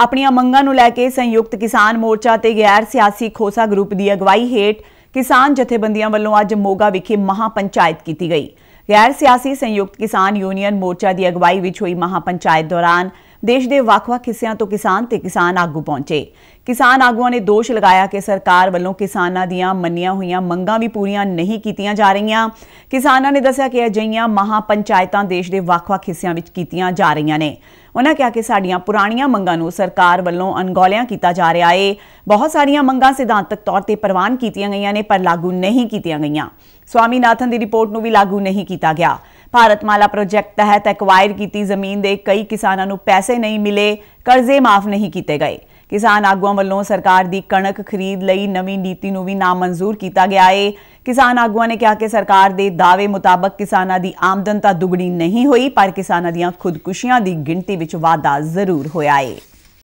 ਆਪਣੀਆਂ ਮੰਗਾਂ ਨੂੰ ਲੈ ਕੇ ਸੰਯੁਕਤ ਕਿਸਾਨ ਮੋਰਚਾ ਤੇ ਗੈਰ ਸਿਆਸੀ ਖੋਸਾ ਗਰੁੱਪ ਦੀ ਅਗਵਾਈ ਹੇਠ ਕਿਸਾਨ ਜਥੇਬੰਦੀਆਂ ਵੱਲੋਂ ਅੱਜ ਮੋਗਾ ਵਿਖੇ ਮਹਾ ਪੰਚਾਇਤ ਕੀਤੀ ਗਈ। गैर सियासी संयुक्त किसान यूनियन मोर्चा की अगवाई विच हुई महापंचायत दौरान देश के ਵੱਖ-ਵੱਖ हिस्सों तो किसान ते किसान आगू पहुंचे। किसान आगुआं ने दोष लगाया कि सरकार वालों किसानां दीआं मन्नियां होईयां मंगां भी पूरीआं नहीं कीतियां जा रहीआं। किसानां ने दस्सिया कि अजिहियां महापंचायतां देश के ਵੱਖ-ਵੱਖ हिस्सों विच कीतियां जा रहीआं ने। उन्होंने कहा कि साडियां पुराणियां मंगां नूं सरकार वालों अनगौलियां कीता जा रहा है। बहुत सारियां मंगां सिद्धांतक तौर पर प्रवान कीतियां गईआं ने पर लागू नहीं कीतियां गईआं। स्वामीनाथन की रिपोर्ट नूं भी लागू नहीं किया गया। भारतमाला प्रोजैक्ट तहत एक्वायर की जमीन के कई किसानों नूं पैसे नहीं मिले, कर्जे माफ नहीं किए गए। किसान आगुआं वालों सरकार की कणक खरीद लई नवीं नीति नूं भी नामंजूर किया गया है। किसान आगुआं ने कहा कि सरकार के दावे मुताबक किसानां की आमदन तां दुगनी नहीं हुई पर किसानां दीआं खुदकुशियां की गिणती विच वाधा जरूर होया है।